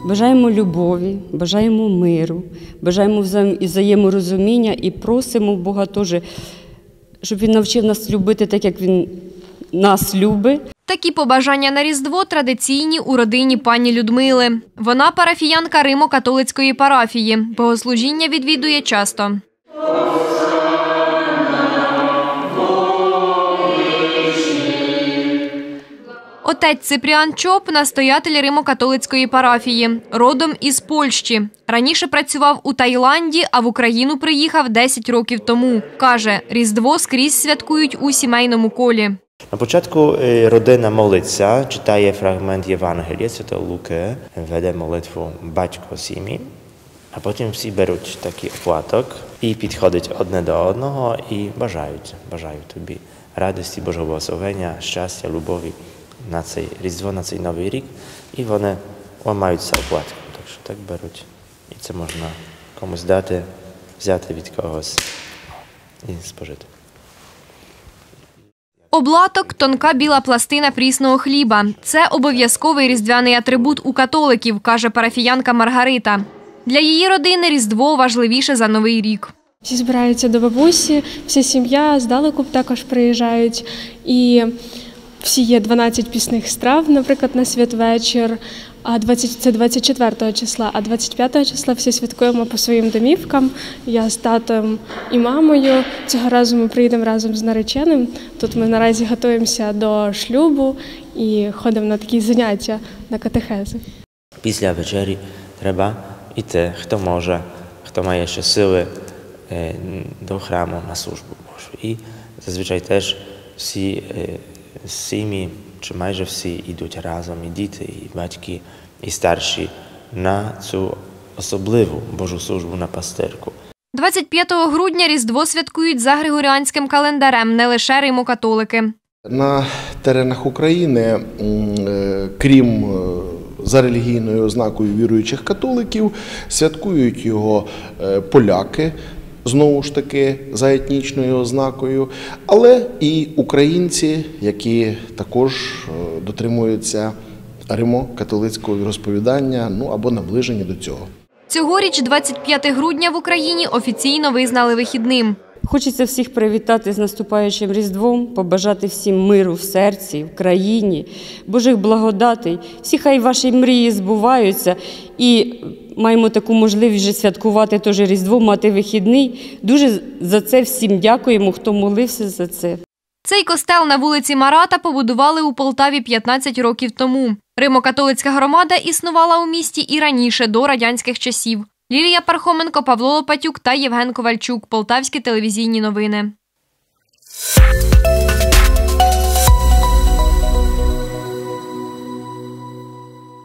Бажаємо любові, бажаємо миру, бажаємо взаєморозуміння і просимо Бога теж, щоб Він навчив нас любити так, як Він нас любить. Такі побажання на Різдво традиційні у родині пані Людмили. Вона парафіянка Римо-католицької парафії. Богослужіння відвідує часто. Отець Ципріан Чоп – настоятель Римо-католицької парафії, родом із Польщі. Раніше працював у Таїланді, а в Україну приїхав 10 років тому. Каже, Різдво скрізь святкують у сімейному колі. На початку родина молиться, читає фрагмент Євангелія Святого Луки, веде молитву батько сім'ї, а потім всі беруть такий оплаток і підходять одне до одного і бажають тобі радості, Божого благословення, щастя, любові на цей Різдво, на цей Новий рік, і вони ламаються оплатком. Так що так беруть. І це можна комусь дати, взяти від когось і спожити. Облаток – тонка біла пластина прісного хліба. Це обов'язковий різдвяний атрибут у католиків, каже парафіянка Маргарита. Для її родини Різдво важливіше за Новий рік. Всі збираються до бабусі, вся сім'я здалеку також приїжджають. І всі є 12 пісних страв, наприклад, на святвечір. Це 24 числа, а 25 числа всі святкуємо по своїм домівкам. Я з татом і мамою. Цього разу ми приїдемо разом з нареченим. Тут ми наразі готуємося до шлюбу і ходимо на такі заняття, на катехези. Після вечері треба йти, хто може, хто має ще сили, до храму на службу Божу. І зазвичай теж всі сім'ї, чи майже всі йдуть разом, і діти, і батьки, і старші на цю особливу Божу службу на пастирку. 25 грудня Різдво святкують за григоріанським календарем, не лише римо-католики. На теренах України, крім за релігійною ознакою віруючих католиків, святкують його поляки, знову ж таки, за етнічною ознакою, але і українці, які також дотримуються римо-католицького віросповідання, або наближені до цього. Цьогоріч 25 грудня в Україні офіційно визнали вихідним. Хочеться всіх привітати з наступаючим Різдвом, побажати всім миру в серці, в країні, Божих благодатей. Всі хай ваші мрії збуваються і маємо таку можливість вже святкувати теж Різдво, мати вихідний. Дуже за це всім дякуємо, хто молився за це. Цей костел на вулиці Марата побудували у Полтаві 15 років тому. Римо-католицька громада існувала у місті і раніше, до радянських часів. Лілія Пархоменко, Павло Лопатюк та Євген Ковальчук. Полтавські телевізійні новини.